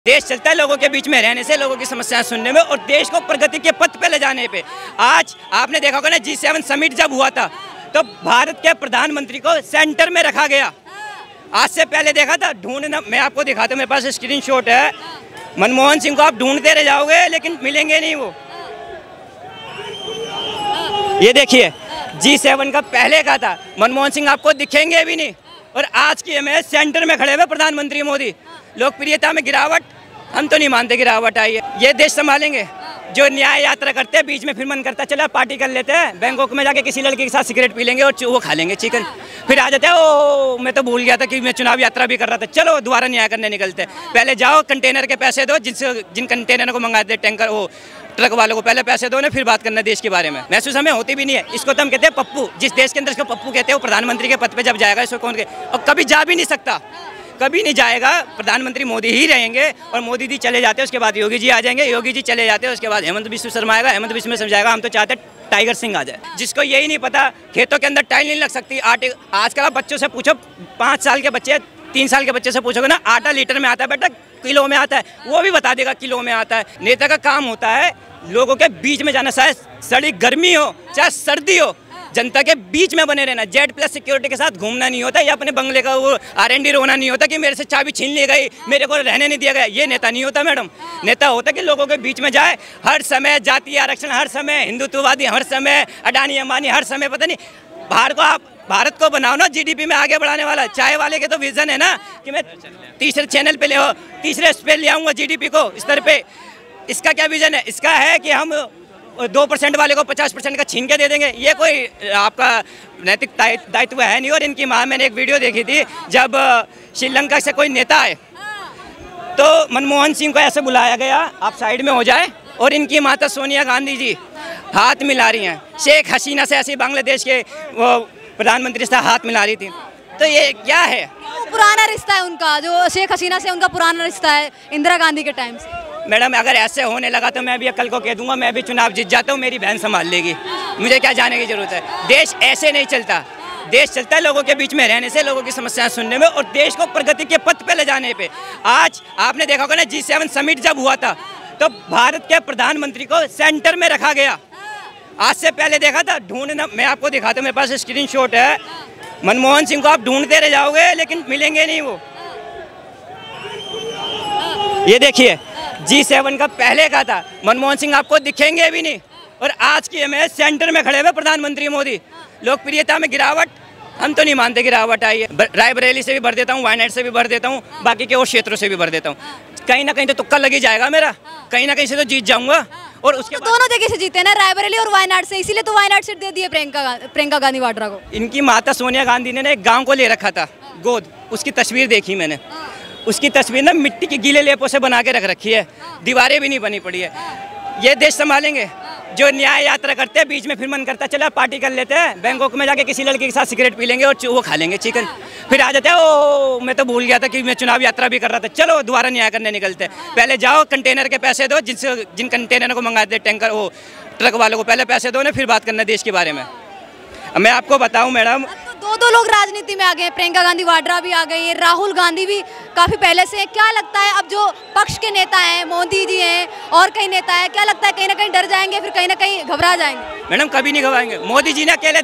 देश चलता है लोगों के बीच में रहने से, लोगों की समस्याएं सुनने में और देश को प्रगति के पथ पे ले जाने पे। आज आपने देखा होगा ना G7 समिट जब हुआ था तो भारत के प्रधानमंत्री को सेंटर में रखा गया। आज से पहले देखा था ढूंढना, मैं आपको दिखाता हूँ, मेरे पास स्क्रीनशॉट है। मनमोहन सिंह को आप ढूंढते रह जाओगे लेकिन मिलेंगे नहीं वो। ये देखिए G7 का पहले का था, मनमोहन सिंह आपको दिखेंगे भी नहीं और आज की में सेंटर में खड़े हुए प्रधानमंत्री मोदी। लोकप्रियता में गिरावट, हम तो नहीं मानते गिरावट आई है। ये देश संभालेंगे जो न्याय यात्रा करते हैं, बीच में फिर मन करता है चला पार्टी कर लेते हैं, बैंकॉक में जाके किसी लड़के के साथ सिगरेट पी लेंगे और वो खा लेंगे चिकन, फिर आ जाते हैं ओ मैं तो भूल गया था कि मैं चुनाव यात्रा भी कर रहा था, चलो दोबारा न्याय करने निकलते हैं। पहले जाओ कंटेनर के पैसे दो, जिन कंटेनर को मंगाते टैंकर वो ट्रक वालों को पहले पैसे दो ना, फिर बात करना देश के बारे में। महसूस हमें होती भी नहीं है। इसको तो हम कहते हैं पप्पू। जिस देश के अंदर इसको पप्पू कहते हैं वो प्रधानमंत्री के पद पे जब जाएगा इसको कौन कहे, और कभी जा भी नहीं सकता, कभी नहीं जाएगा। प्रधानमंत्री मोदी ही रहेंगे और मोदी जी चले जाते हैं उसके बाद योगी जी आ जाएंगे, योगी जी चले जाते हैं उसके बाद हेमंत बिस्व शर्मा आएगा, हेमंत बिस्व शर्मा जाएगा। हम तो चाहते हैं टाइगर सिंह आ जाए, जिसको यही नहीं पता खेतों के अंदर टाइल नहीं लग सकती। आजकल आप बच्चों से पूछो, 5 साल के बच्चे 3 साल के बच्चे से पूछोगे ना आटा लीटर में आता है बेटा किलो में आता है, वो भी बता देगा किलो में आता है। नेता का काम होता है लोगों के बीच में जाना, चाहे सड़ी गर्मी हो चाहे सर्दी हो, जनता के बीच में बने रहना। Z+ सिक्योरिटी के साथ घूमना नहीं होता, या अपने बंगले का वो R&D रोना नहीं होता कि मेरे से चाबी छीन ली गई, मेरे को रहने नहीं दिया गया। ये नेता नहीं होता मैडम। नेता होता कि लोगों के बीच में जाए, हर समय जातीय आरक्षण, हर समय हिंदुत्ववादी, हर समय अडानी अंबानी, हर समय पता नहीं। भारत को बनाओ ना GDP में आगे बढ़ाने वाला। चाय वाले के तो विजन है ना कि मैं तीसरे चैनल पे तीसरे पे ले आऊँगा GDP को स्तर पे। इसका क्या विजन है? इसका है कि हम 2% वाले को 50% का छीन के दे देंगे। ये कोई आपका नैतिक दायित्व है नहीं। और इनकी माँ, मैंने एक वीडियो देखी थी जब श्रीलंका से कोई नेता आए तो मनमोहन सिंह को ऐसे बुलाया गया, आप साइड में हो जाए, और इनकी माता सोनिया गांधी जी हाथ मिला रही हैं। शेख हसीना से ऐसे बांग्लादेश के वो प्रधानमंत्री से हाथ मिला रही थी। तो ये क्या है? पुराना रिश्ता है उनका, जो शेख हसीना से उनका पुराना रिश्ता है इंदिरा गांधी के टाइम से। मैडम अगर ऐसे होने लगा तो मैं भी कल को कह दूंगा मैं भी चुनाव जीत जाता हूँ, मेरी बहन संभाल लेगी, मुझे क्या जाने की जरूरत है। देश ऐसे नहीं चलता। देश चलता है लोगों के बीच में रहने से, लोगों की समस्याएं सुनने में और देश को प्रगति के पथ पे ले जाने पे। आज आपने देखा होगा ना G7 समिट जब हुआ था तो भारत के प्रधानमंत्री को सेंटर में रखा गया। आज से पहले देखा था ढूंढना, मैं आपको दिखाता हूँ, मेरे पास स्क्रीनशॉट है। मनमोहन सिंह को आप ढूंढते रह जाओगे लेकिन मिलेंगे नहीं वो। ये देखिए G7 का पहले का था, मनमोहन सिंह आपको दिखेंगे भी नहीं और आज की में सेंटर में खड़े हुए प्रधानमंत्री मोदी। लोकप्रियता में गिरावट, हम तो नहीं मानते गिरावट आई है। रायबरेली से भी भर देता हूँ, वायनाड से भी भर देता हूँ, बाकी के और क्षेत्रों से भी भर देता हूँ। कहीं ना कहीं तो तुक्का लग ही जाएगा मेरा, कहीं ना कहीं से तो जीत जाऊंगा। और उसके तो दोनों जगह से जीते ना, रायबरेली और वायनाड से, इसीलिए तो वायनाड सीट दे दिए प्रियंका गांधी वाड्रा को। इनकी माता सोनिया गांधी ने एक गाँव को ले रखा था गोद, उसकी तस्वीर देखी मैंने। उसकी तस्वीर ना मिट्टी के गीले लेपों से बना के रख रखी है, दीवारें भी नहीं बनी पड़ी है। ये देश संभालेंगे जो न्याय यात्रा करते हैं, बीच में फिर मन करता है चला पार्टी कर लेते हैं, बैंकॉक में जाके किसी लड़के के साथ सिगरेट पी लेंगे और वो खा लेंगे चिकन, फिर आ जाते हैं ओ मैं तो भूल गया था कि मैं चुनाव यात्रा भी कर रहा था, चलो दोबारा न्याय करने निकलते हैं। पहले जाओ कंटेनर के पैसे दो, जिन कंटेनर को मंगाते टैंकर वो ट्रक वालों को पहले पैसे दो ना, फिर बात करना देश के बारे में। मैं आपको बताऊँ मैडम, दो लोग राजनीति में आ गए, प्रियंका गांधी वाड्रा भी आ गई है, राहुल गांधी भी काफी पहले से। क्या लगता है अब जो पक्ष के नेता हैं, मोदी जी हैं और कई नेता हैं, क्या लगता है कहीं ना कहीं डर जाएंगे, फिर कहीं ना कहीं घबरा जाएंगे? मैडम कभी नहीं घबराएंगे। मोदी जी ने अकेले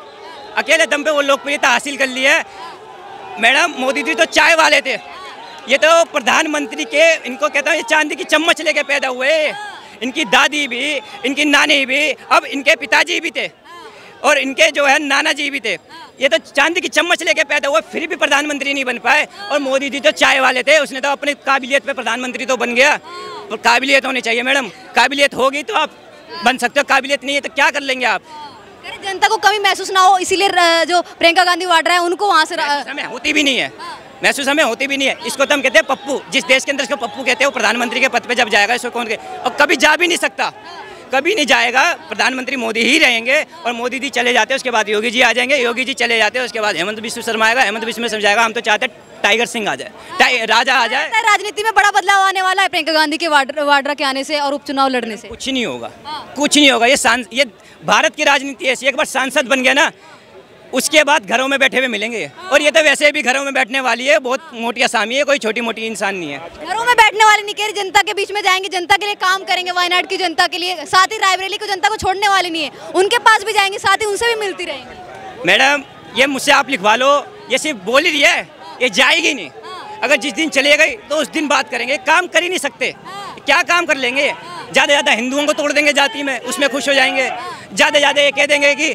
दम पे वो लोकप्रियता हासिल कर ली है। मैडम मोदी जी तो चाय वाले थे, ये तो प्रधानमंत्री के, इनको कहता हूँ ये चांदी की चम्मच लेके पैदा हुए। इनकी दादी भी, इनकी नानी भी, अब इनके पिताजी भी थे और इनके जो है नाना जी भी थे। ये तो चांदी की चम्मच लेके पैदा हुआ, फिर भी प्रधानमंत्री नहीं बन पाए। और मोदी जी तो चाय वाले थे, उसने तो अपनी काबिलियत पे प्रधानमंत्री तो बन गया। तो काबिलियत होनी चाहिए मैडम, काबिलियत होगी तो आप बन सकते हो, काबिलियत नहीं है तो क्या कर लेंगे आप? जनता को कमी महसूस ना हो इसीलिए जो प्रियंका गांधी वाड्रा है उनको वहाँ से हमें होती भी नहीं है, महसूस हमें होती भी नहीं है। इसको तो हम कहते हैं पप्पू। जिस देश के अंदर इसको पप्पू कहते हैं वो प्रधानमंत्री के पद पे जब जाएगा इसको कौन कहे, और कभी जा भी नहीं सकता, कभी नहीं जाएगा। प्रधानमंत्री मोदी ही रहेंगे और मोदी जी चले जाते हैं उसके बाद योगी जी आ जाएंगे, योगी जी चले जाते हैं उसके बाद हेमंत बिस्व शर्मा आएगा, हेमंत बिस्व शर्मा जाएगा। हम तो चाहते हैं टाइगर सिंह आ जाए, राजा आ जाए। राजनीति में बड़ा बदलाव आने वाला है प्रियंका गांधी के वाड्रा के आने से और उपचुनाव लड़ने से। कुछ नहीं होगा, कुछ नहीं होगा। ये भारत की राजनीति ऐसी, एक बार सांसद बन गया ना उसके बाद घरों में बैठे हुए मिलेंगे। और ये तो वैसे भी घरों में बैठने वाली है, बहुत मोटी आसामी है, कोई छोटी मोटी इंसान नहीं है। घरों में बैठने वाली नहीं कह रही, जनता के बीच में जाएंगे, जनता के लिए काम करेंगे, वायनाड की जनता के लिए, साथ ही रायबरेली को जनता को छोड़ने वाली नहीं है, उनके पास भी जाएंगे, साथ ही उनसे भी मिलती रहेंगी। मैडम ये मुझसे आप लिखवा लो, ये सिर्फ बोल ही रही है, ये जाएगी नहीं। अगर जिस दिन चले गई तो उस दिन बात करेंगे, काम कर ही नहीं सकते, क्या काम कर लेंगे। ज़्यादा ज़्यादा हिंदुओं को तोड़ देंगे जाति में, उसमें खुश हो जाएंगे। ज़्यादा ज़्यादा ये कह देंगे कि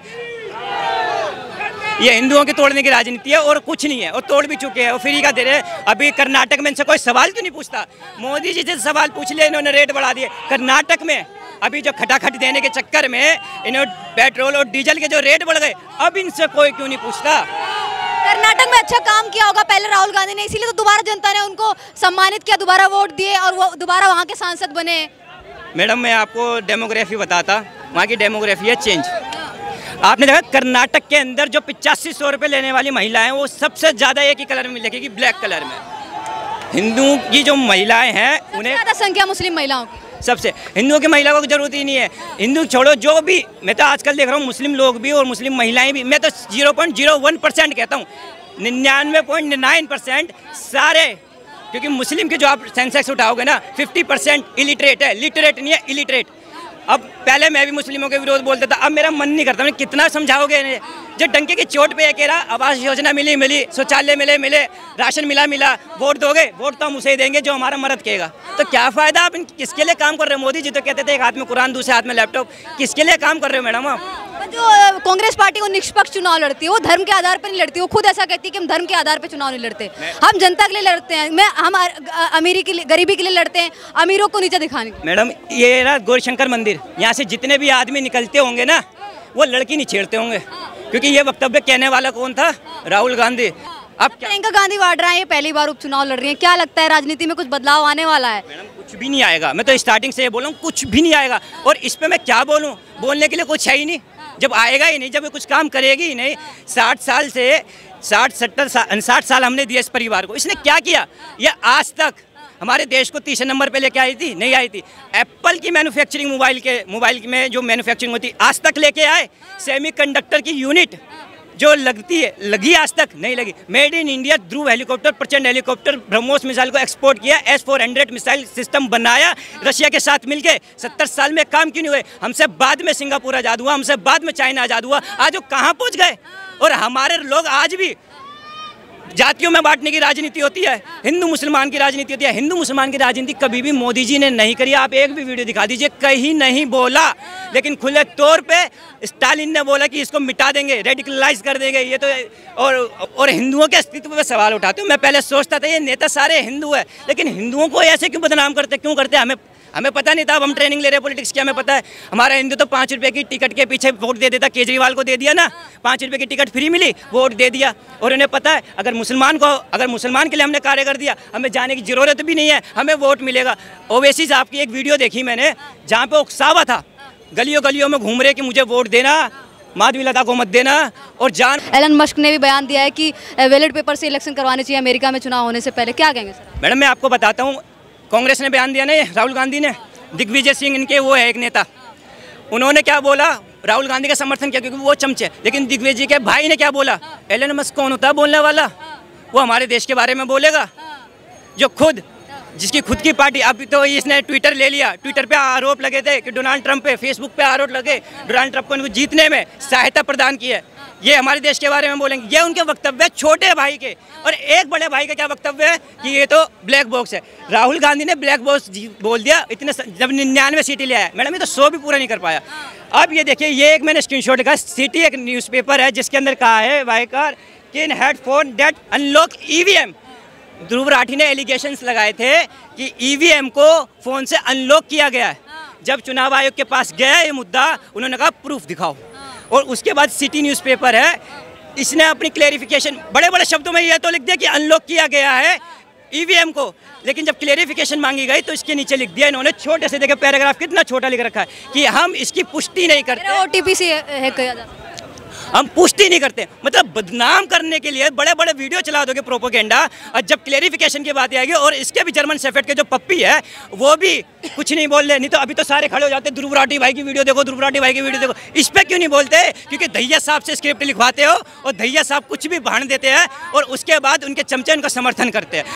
ये हिंदुओं के तोड़ने की राजनीति है और कुछ नहीं है, और तोड़ भी चुके हैं और फ्री का दे रहे हैं। अभी कर्नाटक में इनसे कोई सवाल क्यों नहीं पूछता? मोदी जी से सवाल पूछ लिया, इन्होंने रेट बढ़ा दिए। कर्नाटक में अभी जो खटाखट देने के चक्कर में इन्होंने पेट्रोल और डीजल के जो रेट बढ़ गए, अब इनसे कोई क्यों नहीं पूछता? कर्नाटक में अच्छा काम किया होगा पहले राहुल गांधी ने, इसीलिए तो दोबारा जनता ने उनको सम्मानित किया, दोबारा वोट दिए और वो दोबारा वहाँ के सांसद बने। मैडम मैं आपको डेमोग्राफी बताता, वहाँ की डेमोग्राफी है चेंज। आपने देखा कर्नाटक के अंदर जो 8500 रुपये लेने वाली महिलाएं, वो सबसे ज़्यादा एक ही कलर में मिलेगी, ब्लैक कलर में। हिंदुओं की जो महिलाएं हैं उन्हें ज़्यादा संख्या मुस्लिम महिलाओं की, सबसे, हिंदुओं की महिलाओं को जरूरत ही नहीं है। हिंदू छोड़ो, जो भी, मैं तो आजकल देख रहा हूँ मुस्लिम लोग भी और मुस्लिम महिलाएं भी, मैं तो 0.01% कहता हूँ, 99.9% सारे, क्योंकि मुस्लिम के जो आप सेंसेक्स उठाओगे ना 50% इलिटरेट है, लिटरेट नहीं है, इलिटरेट। अब पहले मैं भी मुस्लिमों के विरोध बोलता था, अब मेरा मन नहीं करता। कितना समझाओगे इन्हें? जो डंके की चोट पे कह रहा आवास योजना मिली, शौचालय मिले, राशन मिला, वोट दोगे? वोट तो हम उसे ही देंगे जो हमारा मर्द कहेगा। तो क्या फायदा? आप किसके लिए काम कर रहे हो? मोदी जी तो कहते थे एक हाथ में कुरान दूसरे हाथ में लैपटॉप, किसके लिए काम कर रहे हो मैडम आप? जो कांग्रेस पार्टी को निष्पक्ष चुनाव लड़ती है, वो धर्म के आधार पर नहीं लड़ती, वो खुद ऐसा कहती है कि हम धर्म के आधार पर चुनाव नहीं लड़ते, हम जनता के लिए लड़ते हैं, हम अमीरी के लिए, गरीबी के लिए लड़ते हैं, अमीरों को नीचे दिखाने। मैडम ये ना गौरीशंकर मंदिर, यहाँ से जितने भी आदमी निकलते होंगे ना, वो लड़की नहीं छेड़ते होंगे, क्योंकि ये वक्तव्य कहने वाला कौन था? राहुल गांधी। अब प्रियंका गांधी वाड्रा ये पहली बार उपचुनाव लड़ रही है, क्या लगता है राजनीति में कुछ बदलाव आने वाला है? मैडम कुछ भी नहीं आएगा, मैं तो स्टार्टिंग से ये बोल रहा हूँ, कुछ भी नहीं आएगा। और इस पे मैं क्या बोलूँ? बोलने के लिए कुछ है ही नहीं, जब आएगा ही नहीं, जब कुछ काम करेगी ही नहीं। 60 साल से 60 साल हमने दिए इस परिवार को, इसने क्या किया? ये आज तक हमारे देश को तीसरे नंबर पे लेके आई थी? नहीं आई थी। एप्पल की मैन्युफैक्चरिंग, मोबाइल में जो मैन्युफैक्चरिंग होती आज तक लेके आए? सेमीकंडक्टर की यूनिट जो लगती है, लगी आज तक? नहीं लगी। Made in India Dhruv helicopter, Prachand helicopter, BrahMos missile को एक्सपोर्ट किया, S-400 मिसाइल सिस्टम बनाया रशिया के साथ मिलके। 70 साल में काम क्यों नहीं हुए? हमसे बाद में सिंगापुर आज़ाद हुआ, हमसे बाद में चाइना आज़ाद हुआ, आज वो कहाँ पहुँच गए? और हमारे लोग आज भी जातियों में बांटने की राजनीति होती है, हिंदू मुसलमान की राजनीति होती है। हिंदू मुसलमान की राजनीति कभी भी मोदी जी ने नहीं करी। आप एक भी वीडियो दिखा दीजिए, कहीं नहीं बोला। लेकिन खुले तौर पे स्टालिन ने बोला कि इसको मिटा देंगे, रेडिकलाइज कर देंगे। ये तो और हिंदुओं के अस्तित्व पे सवाल उठाते हो। मैं पहले सोचता था ये नेता सारे हिंदू है, लेकिन हिंदुओं को ऐसे क्यों बदनाम करते, क्यों करते? हमें पता नहीं था। अब हम ट्रेनिंग ले रहे हैं पॉलिटिक्स की, हमें पता है। हमारा हिंदू तो 5 रुपये की टिकट के पीछे वोट दे देता। केजरीवाल को दे दिया ना, 5 रुपये की टिकट फ्री मिली, वोट दे दिया। और उन्हें पता है अगर मुसलमान के लिए हमने कार्य कर दिया, हमें जाने की जरूरत भी नहीं है, हमें वोट मिलेगा। ओवैसी साहब की एक वीडियो देखी मैंने, जहाँ पे उकसावा था, गलियों में घूम रहे कि मुझे वोट देना, माधवी लता को मत देना। और एलन मस्क ने भी बयान दिया है कि बैलेट पेपर से इलेक्शन करवाने चाहिए अमेरिका में चुनाव होने से पहले। क्या कहेंगे सर? मैडम मैं आपको बताता हूँ, कांग्रेस ने बयान दिया ना, राहुल गांधी ने, दिग्विजय सिंह इनके वो है एक नेता, उन्होंने क्या बोला? राहुल गांधी का समर्थन किया क्योंकि वो चमचे। लेकिन दिग्विजय के भाई ने क्या बोला? एलन मस्क कौन होता है बोलने वाला? वो हमारे देश के बारे में बोलेगा? जो जिसकी खुद की पार्टी, अभी तो इसने ट्विटर ले लिया, ट्विटर पे आरोप लगे थे कि डोनाल्ड ट्रंप पे, फेसबुक पे आरोप लगे डोनाल्ड ट्रंप को इनको जीतने में सहायता प्रदान की है, ये हमारे देश के बारे में बोलेंगे। ये उनके वक्तव्य छोटे भाई के। और एक बड़े भाई का क्या वक्तव्य है कि ये तो ब्लैक बॉक्स है। राहुल गांधी ने ब्लैक बॉक्स बोल दिया इतने, जब 99 सीटें ले आया। मैडम ये तो 100 भी पूरा नहीं कर पाया। अब ये देखिए, ये एक मैंने स्क्रीनशॉट का, सिटी एक न्यूज़पेपर है जिसके अंदर कहा है वाइकार can had phone date unlock EVM। Dhruv Rathee ने एलिगेशंस लगाए थे कि EVM को फ़ोन से अनलॉक किया गया है। जब चुनाव आयोग के पास गया ये मुद्दा, उन्होंने कहा प्रूफ दिखाओ। और उसके बाद सिटी न्यूज़पेपर है, इसने अपनी क्लेरिफिकेशन बड़े बड़े शब्दों में ये तो लिख दिया कि अनलॉक किया गया है EVM को, लेकिन जब क्लेरिफिकेशन मांगी गई तो इसके नीचे लिख दिया इन्होंने, छोटे से, देखिए पैराग्राफ कितना छोटा लिख रखा है कि हम इसकी पुष्टि नहीं करते। OTP से है किया जाता है। हम पुष्टि नहीं करते। मतलब बदनाम करने के लिए बड़े बड़े वीडियो चला दोगे प्रोपोगेंडा, और जब क्लेरिफिकेशन की बात आएगी और इसके भी जर्मन शेफर्ड के जो पप्पी है वो भी कुछ नहीं बोल रहे। नहीं तो अभी तो सारे खड़े हो जाते, ध्रुव राठी भाई की वीडियो देखो, ध्रुव राठी भाई की वीडियो देखो। इस पर क्यों नहीं बोलते? क्योंकि दहिया साहब से स्क्रिप्ट लिखवाते हो और दहिया साहब कुछ भी भाण देते हैं और उसके बाद उनके चमचे उनका समर्थन करते हैं।